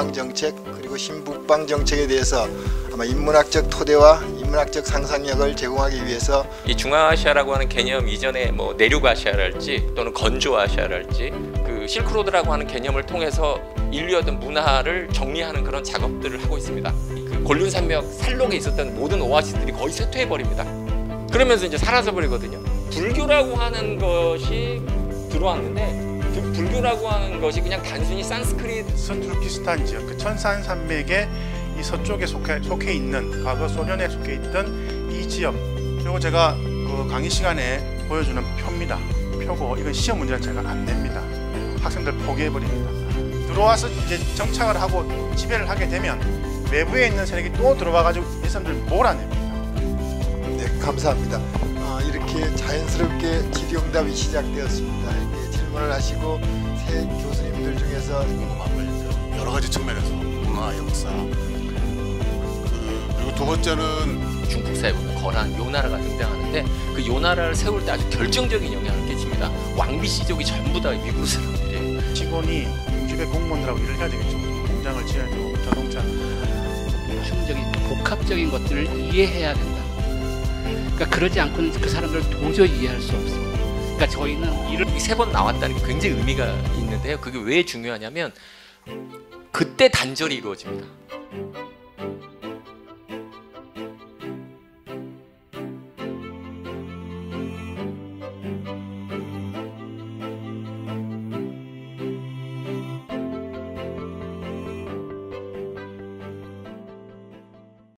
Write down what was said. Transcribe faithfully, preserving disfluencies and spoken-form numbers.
남북한 정책 그리고 신북방 정책에 대해서 아마 인문학적 토대와 인문학적 상상력을 제공하기 위해서 이 중앙아시아라고 하는 개념 이전에 뭐 내륙아시아랄지 또는 건조아시아랄지 그 실크로드라고 하는 개념을 통해서 인류의 어떤 문화를 정리하는 그런 작업들을 하고 있습니다. 그 곤륜산맥 살록에 있었던 모든 오아시스들이 거의 쇠퇴해 버립니다. 그러면서 이제 사라져 버리거든요. 불교라고 하는 것이 들어왔는데 그 불교라고 하는 것이 그냥 단순히 산스크리트 서투르키스탄 지역, 그 천산산맥의 이 서쪽에 속해, 속해 있는 과거 소련에 속해 있던 이 지역, 그리고 제가 그 강의 시간에 보여주는 표입니다. 표고 이건 시험 문제는 제가 안 냅니다. 학생들 포기해 버립니다. 들어와서 이제 정착을 하고 지배를 하게 되면 외부에 있는 세력이 또 들어와가지고 이 사람들 몰아냅니다. 네, 감사합니다. 아, 이렇게 자연스럽게 질의응답이 시작되었습니다. 이렇게 질문을 하시고 세 교수님들 중에서 궁금함을 여러 가지 측면에서 문화, 역사, 그, 그리고 두 번째는 중국 사회에 보면 거란 요나라가 등장하는데 그 요나라를 세울 때 아주 결정적인 영향을 끼칩니다. 왕비 씨족이 전부 다 미국 사람들이에요. 직원이 중집의 공무원들하고 일을 해야 되겠죠. 공장을 지어야 되고 자동차. 흉적인 복합적인 것들을 이해해야 된다. 그러니까 그러지 않고는 그 사람들을 도저히 이해할 수 없습니다. 그러니까 저희는 이런 세 번 나왔다는 게 굉장히 의미가 있는데요. 그게 왜 중요하냐면 그때 단절이 이루어집니다.